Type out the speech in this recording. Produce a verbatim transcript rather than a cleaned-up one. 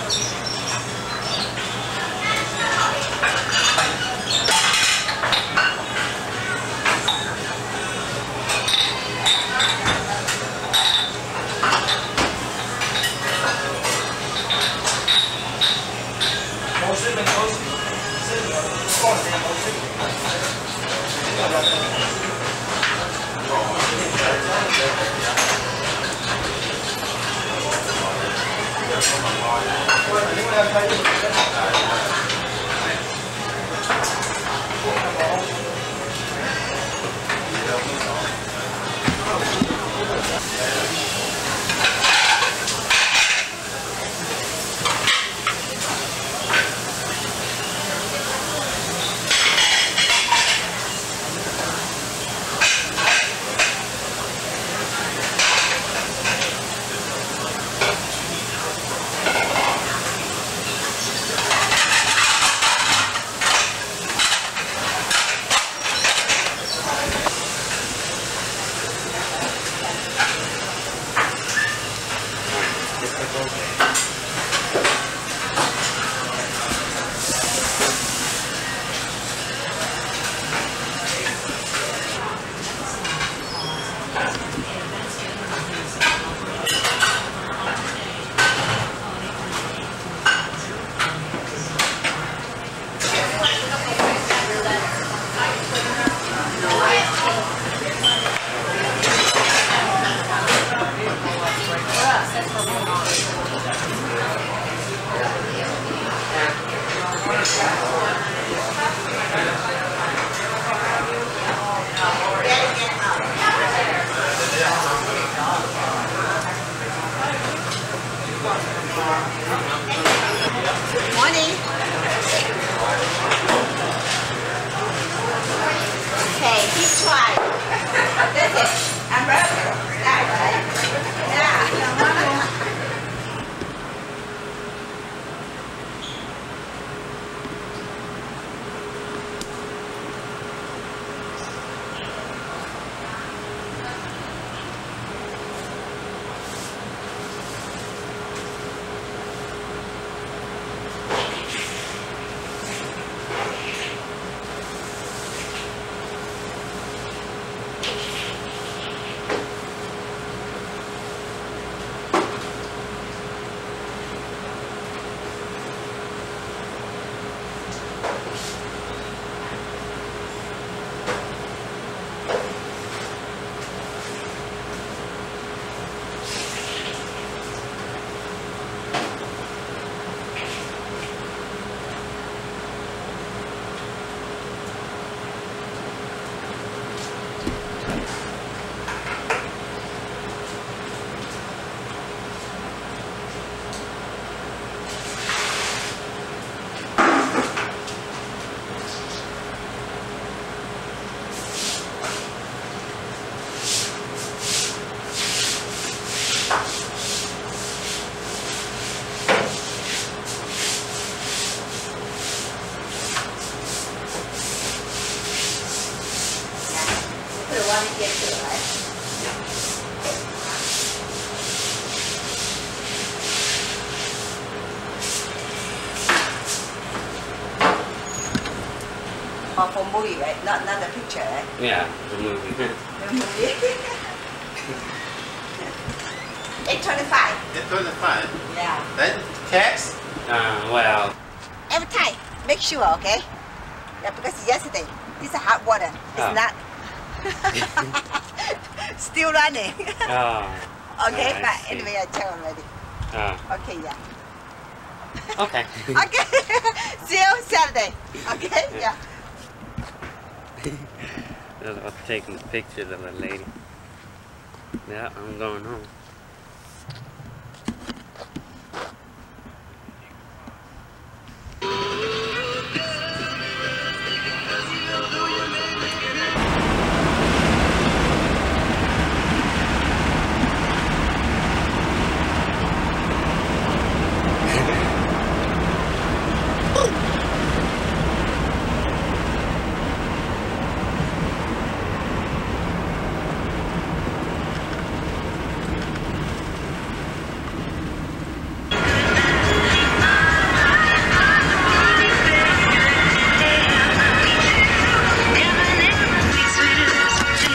Morning. Okay, keep trying. That's it. I'm ready. That, right? Yeah. Want to get to it, right? Oh, for movie, right? Not not the picture, right? Yeah, the movie. The movie. Eight twenty-five. Eight twenty-five. Yeah. Then tax. Uh, well. Every time, make sure, okay? Yeah, because yesterday this is hot water. It's Oh. not. Still running. Oh. Okay, I but see. anyway, I tell already. Oh. Okay, yeah. Okay. Okay. See you Saturday. Okay, yeah. I'm taking pictures of a lady. Yeah, I'm going home.